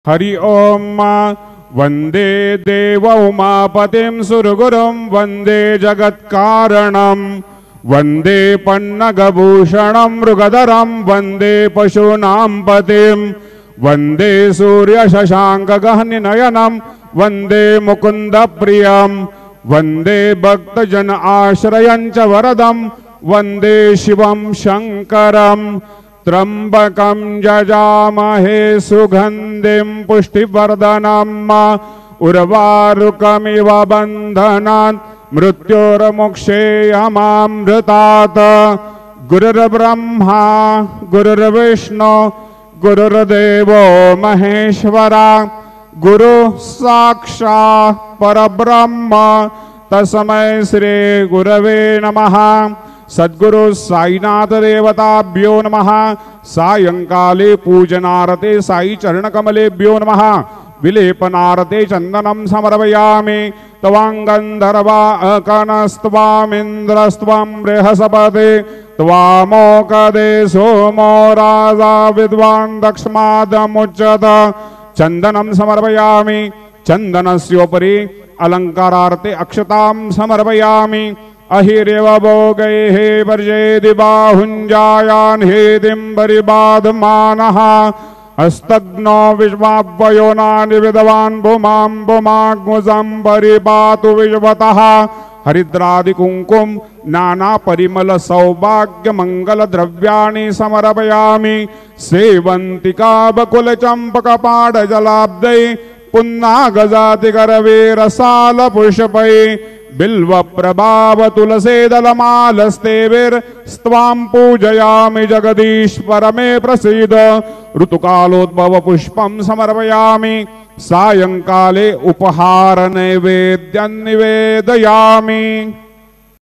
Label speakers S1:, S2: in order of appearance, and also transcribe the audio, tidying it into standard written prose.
S1: हरि ओम वंदे देव उमापतिं सुरगुरुं वंदे जगत्कारणं वंदे पन्नगभूषणं मृगधरं वंदे पशूनां पतिं वंदे सूर्यशशाङ्कगहननयनं वंदे मुकुन्दप्रियं वंदे भक्तजन आश्रयं च वरदं वंदे शिवं शङ्करं त्र्यंबकं यजामहे सुगंधिं पुष्टिवर्धनम् उर्वारुकमिव बन्धनात् मृत्योर्मुक्षेयमामृतात्। गुरुर्ब्रह्मा गुरुर्विष्णु गुरुर्देवो महेश्वरा गुरु साक्षात् परब्रह्म तस्मै श्री गुरवे नमः। सद्गुरु साईनाथ देवताभ्यो नमः। सायंकाले पूजनारते साई चरण कमलेभ्यो नमः। विलेपनारते चंदनं समर्पयामि। त्वांगंधर्वा अकनस्त्वामिन्द्रस्त्वं बृहस्पति त्वामोकदे सोमो राजा विद्वान् दक्ष्मादमुच्यत। चंदनं समर्पयामि। चंदनस्योपरि अलंकारार्थे अक्षतां समर्पयामि। अहिरेव भोगैः वर्जेदि बाहुञ्जायान् हेदिम्बरिबाधमानः अस्तग्नो विश्वावयोनानि विद्वान् भूमां भूमाग्मुजं परिपातु विश्वतः। हरिद्रादिकुङ्कुम नाना परिमल सौभाग्य मंगल द्रव्याणि समर्पयामि। सेवन्तिका बकुल चंपक पाडजलाब्दै पुन्नागजातिकरवीरसाल पुष्पै बिल्व प्रभाव तुलसेदलमालस्तेभिर्स्त्वां पूजयामि। जगदीश्वर मे प्रसीद। ऋतुकालोद्भव पुष्पं समर्पयामि। सायंकाले उपहार नैवेद्यं निवेदयामि।